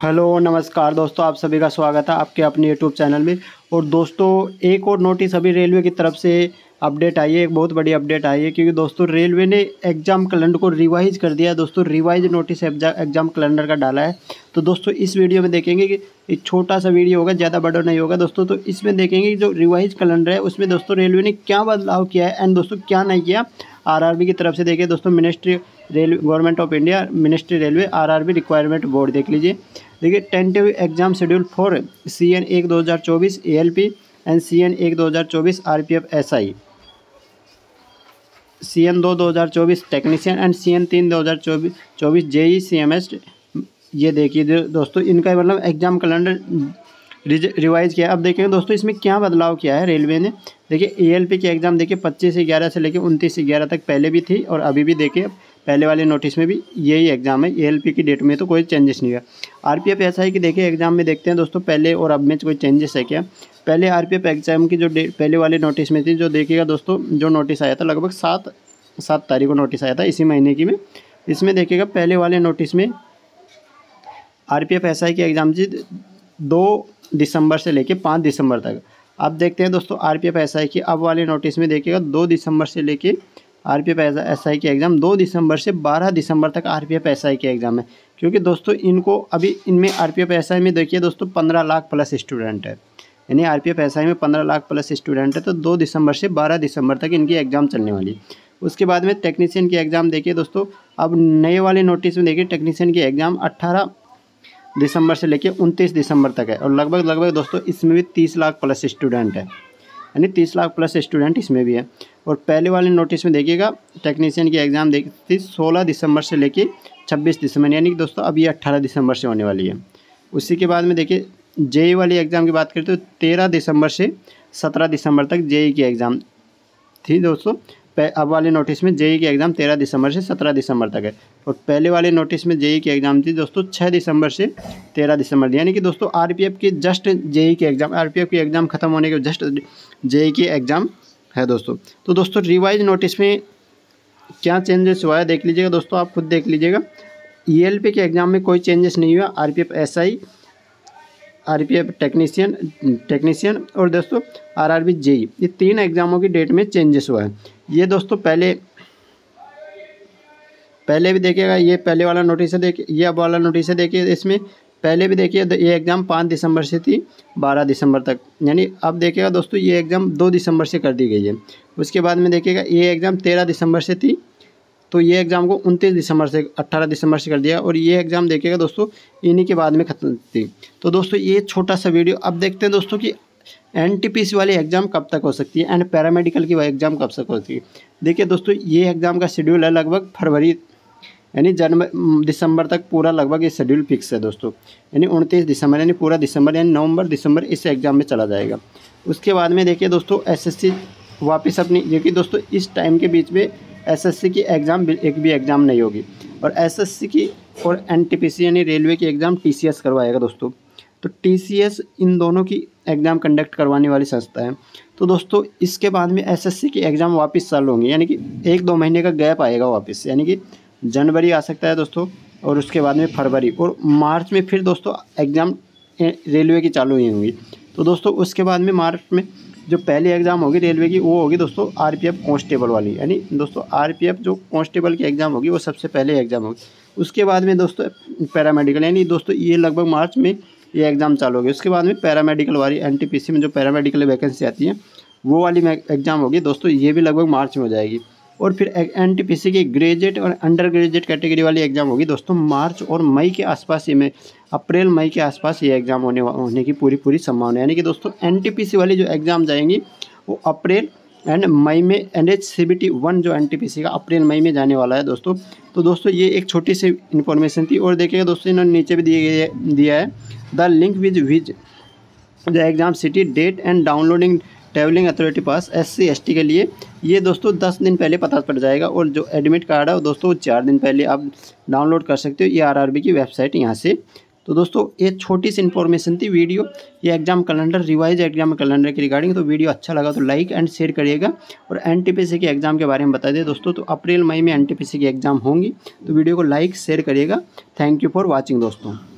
Hello नमस्कार दोस्तों, आप सभी का स्वागत है आपके अपने यूट्यूब चैनल में। और दोस्तों एक और नोटिस अभी रेलवे की तरफ से अपडेट आई है, एक बहुत बड़ी अपडेट आई है क्योंकि दोस्तों रेलवे ने एग्ज़ाम कैलेंडर को रिवाइज कर दिया है। दोस्तों रिवाइज नोटिस एग्ज़ाम कैलेंडर का डाला है। तो दोस्तों इस वीडियो में देखेंगे कि एक छोटा सा वीडियो होगा, ज़्यादा बड़ा नहीं होगा दोस्तों। तो इसमें देखेंगे कि जो रिवाइज कैलेंडर है उसमें दोस्तों रेलवे ने क्या बदलाव किया है एंड दोस्तों क्या नहीं किया। आरआरबी की तरफ से देखिए दोस्तों, ministry railway government of India ministry railway RRB requirement board देख लीजिए। देखिए tentative exam schedule for CN 1 2024 ALP and CN 1 2024 RPF SI, CN 2 2024 technician and CN 3 2024 JE CMS। ये देखिए दोस्तों, इनका मतलब एग्जाम कैलेंडर रिवाइज किया है। अब देखेंगे दोस्तों इसमें क्या बदलाव किया है रेलवे ने। देखिए ALP की एग्ज़ाम देखिए 25/11 से लेकर 29/11 तक पहले भी थी और अभी भी देखिए पहले वाले नोटिस में भी यही एग्ज़ाम है। ALP की डेट में तो कोई चेंजेस नहीं हुआ। RPF SI की देखिए एग्ज़ाम में देखते हैं दोस्तों पहले और अब में कोई चेंजेस है क्या। पहले RPF एग्ज़ाम की जो पहले वाले नोटिस में थी, जो देखिएगा दोस्तों जो नोटिस आया था लगभग 7 तारीख को नोटिस आया था इसी महीने की में। इसमें देखिएगा पहले वाले नोटिस में RPF SI की एग्ज़ाम थी 2 दिसंबर से लेके 5 दिसंबर तक। अब देखते हैं दोस्तों RPF SI की अब वाले नोटिस में देखिएगा 2 दिसंबर से लेके RPF SI की एग्ज़ाम 2 दिसंबर से 12 दिसंबर तक RPF SI की एग्ज़ाम है। क्योंकि दोस्तों इनको अभी इनमें RPF SI में देखिए दोस्तों 15 लाख प्लस स्टूडेंट है, यानी RPF SI में 15 लाख प्लस स्टूडेंट है। तो 2 दिसंबर से 12 दिसंबर तक इनकी एग्ज़ाम चलने वाली। उसके बाद में टेक्नीशियन की एग्ज़ाम देखिए दोस्तों, अब नए वाले नोटिस में देखिए टेक्नीशियन की एग्ज़ाम 18 दिसंबर से लेके 29 दिसंबर तक है। और लगभग दोस्तों इसमें भी 30 लाख प्लस स्टूडेंट है, यानी 30 लाख प्लस स्टूडेंट इसमें भी है। और पहले वाले नोटिस में देखिएगा टेक्नीशियन की एग्ज़ाम देखी 16 दिसंबर से लेके 26 दिसंबर, यानी कि दोस्तों अब ये 18 दिसंबर से होने वाली है। उसी के बाद में देखिए JE वाली एग्ज़ाम की बात करें तो 13 दिसंबर से 17 दिसंबर तक JE की एग्ज़ाम थी दोस्तों। अब वाले नोटिस में JE की एग्ज़ाम 13 दिसंबर से 17 दिसंबर तक है। और पहले वाले नोटिस में JE की एग्ज़ाम थी दोस्तों 6 दिसंबर से 13 दिसंबर, यानी कि दोस्तों RPF की जस्ट JE की एग्ज़ाम, RPF की एग्ज़ाम ख़त्म होने के जस्ट JE की एग्ज़ाम है दोस्तों। तो दोस्तों रिवाइज नोटिस में क्या चेंजेस हुआ है देख लीजिएगा दोस्तों, आप खुद देख लीजिएगा। ELP के एग्ज़ाम में कोई चेंजेस नहीं हुआ। RPF SI, RPF टेक्नीशियन और दोस्तों RRB JE, ये 3 एग्ज़ामों की डेट में चेंजेस हुआ है। ये दोस्तों पहले भी देखिएगा, ये पहले वाला नोटिस है देखिए, ये अब वाला नोटिस है देखिए। इसमें पहले भी देखिए ये एग्ज़ाम 5 दिसंबर से थी 12 दिसंबर तक, यानी अब देखिएगा दोस्तों ये एग्ज़ाम 2 दिसंबर से कर दी गई है। उसके बाद में देखिएगा ये एग्ज़ाम 13 दिसंबर से थी, तो ये एग्ज़ाम को 29 दिसंबर से 18 दिसंबर से कर दिया। और ये एग्ज़ाम देखिएगा दोस्तों इन्हीं के बाद में ख़त्म थी। तो दोस्तों ये छोटा सा वीडियो। अब देखते हैं दोस्तों कि NTPC वाली एग्ज़ाम कब तक हो सकती है एंड पैरामेडिकल की एग्ज़ाम कब तक होती है। देखिए दोस्तों ये एग्ज़ाम का शेड्यूल है लगभग फरवरी यानी दिसंबर तक पूरा लगभग ये शेड्यूल फिक्स है दोस्तों, यानी 29 दिसंबर यानी पूरा दिसंबर यानी नवंबर दिसंबर इस एग्ज़ाम में चला जाएगा। उसके बाद में देखिए दोस्तों SSC वापस अपनी, क्योंकि दोस्तों इस टाइम के बीच में SSC की एग्ज़ाम एक भी एग्ज़ाम नहीं होगी। और SSC की और NTPC यानी रेलवे की एग्ज़ाम TCS करवाएगा दोस्तों। तो TCS इन दोनों की एग्ज़ाम कंडक्ट करवाने वाली संस्था है। तो दोस्तों इसके बाद में SSC की एग्ज़ाम वापस चालू होंगी, यानी कि 1-2 महीने का गैप आएगा वापस, यानी कि जनवरी आ सकता है दोस्तों और उसके बाद में फरवरी और मार्च में फिर दोस्तों एग्ज़ाम रेलवे की चालू ही होंगी। तो दोस्तों उसके बाद में मार्च में जो पहली एग्ज़ाम होगी रेलवे की वो होगी दोस्तों RPF कांस्टेबल वाली, यानी दोस्तों RPF जो कांस्टेबल की एग्ज़ाम होगी वो सबसे पहले एग्ज़ाम होगी। उसके बाद में दोस्तों पैरामेडिकल, यानी दोस्तों ये लगभग मार्च में ये एग्ज़ाम चालू होगी। उसके बाद में पैरामेडिकल वाली NTPC में जो पैरामेडिकल वैकेंसी आती है वो वाली एग्ज़ाम होगी दोस्तों, ये भी लगभग मार्च में हो जाएगी। और फिर NTPC की ग्रेजुएट और अंडर ग्रेजुएट कैटेगरी वाली एग्ज़ाम होगी दोस्तों मार्च और मई के आसपास, ही में अप्रैल मई के आसपास ये एग्ज़ाम होने की पूरी संभावना है। यानी कि दोस्तों NTPC वाली जो एग्ज़ाम जाएंगी वो अप्रैल एंड मई में, NH-CBT 1 जो NTPC का अप्रैल मई में जाने वाला है दोस्तों। तो दोस्तों ये एक छोटी सी इन्फॉर्मेशन थी। और देखिएगा दोस्तों इन्होंने नीचे भी दिया है the link with the exam city date and downloading travelling authority pass SC ST के लिए। ये दोस्तों 10 दिन पहले पता पड़ जाएगा। और जो एडमिट कार्ड है वो दोस्तों 4 दिन पहले आप डाउनलोड कर सकते हो, ये RRB की वेबसाइट यहाँ से। तो दोस्तों ये छोटी सी इन्फॉर्मेशन थी वीडियो, ये exam calendar revise exam calendar के रिगार्डिंग। तो वीडियो अच्छा लगा तो लाइक एंड शेयर करिएगा और NTPC के एग्ज़ाम के बारे में बता दें दोस्तों। तो अप्रैल मई में NTPC की एग्ज़ाम होंगी, तो वीडियो को लाइक शेयर करिएगा। थैंक यू फॉर वॉचिंग दोस्तों।